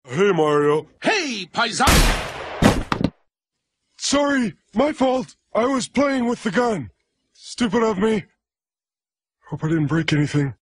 Hey, Mario. Hey, paisan! Sorry, my fault. I was playing with the gun. Stupid of me. Hope I didn't break anything.